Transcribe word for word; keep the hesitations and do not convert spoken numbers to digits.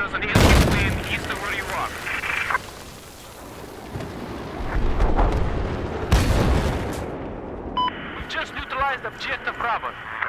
There's an enemy plane east of where you are. We've just neutralized objective Bravo.